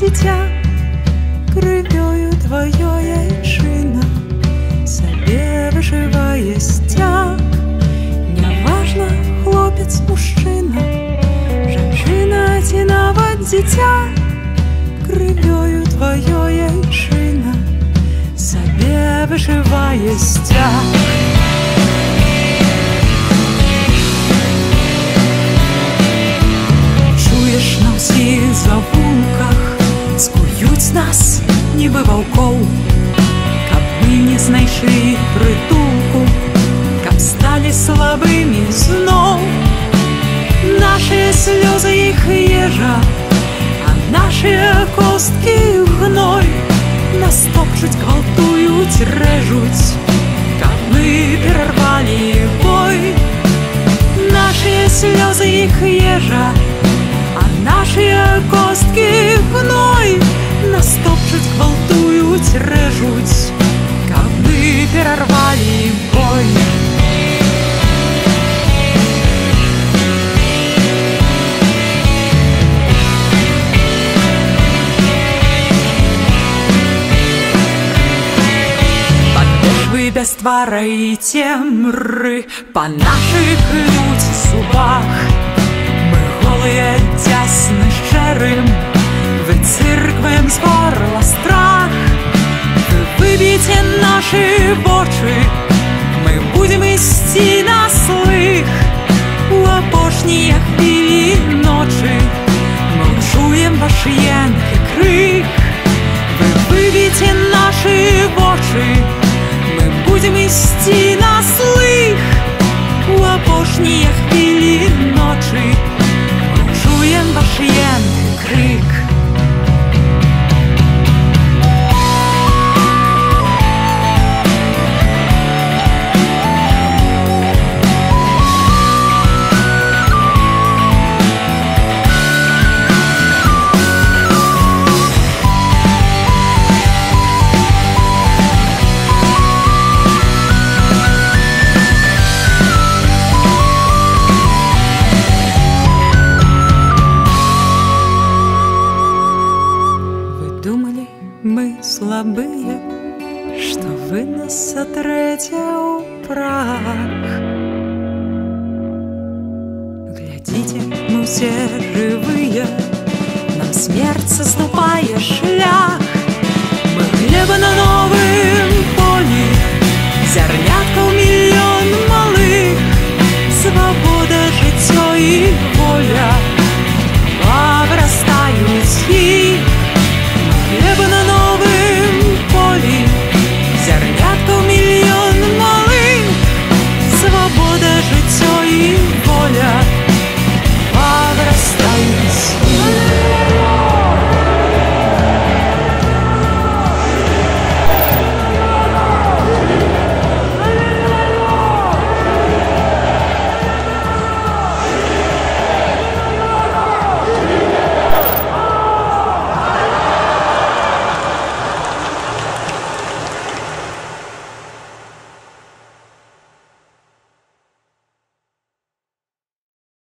дитя, кров'ю твоєю шина себе вишиває стяг. Неважно, хлопець, мужчина, женщина ці навіть дитя, кров'ю твоєю шина себе вишиває стяг. Чуєш, на всіх завулках скують нас, ніби вовков, каб ми не знайшли притулку, каб стали слабими знов. Наші сльози їх їжа, а наші костки гной. Нас топчуть, гвалтують, режуть, каб ми перервали бой. Наші сльози їх їжа, а наші костки гной. Нас топчуть, гвалтують, режуть, каб ми перервали бой. Вы без твора и темры по наших лють зубах. Мы голые, тясны, щерым, вы церквем з горла страх. Вы выбейте наши очи, мы будем исти на слых. У опошніх білі ночі мы чуем ваш єнкий крик. Вы выбейте наши очи, мы будем исти на слых. У опошніх білі ночі ми чуєм ваш єнкий крик. Мы слабые, что вы нас сотрете у прах. Глядите, мы все живые, нам смерть заступая шлях. Мы хлеба на новом поле, зернятка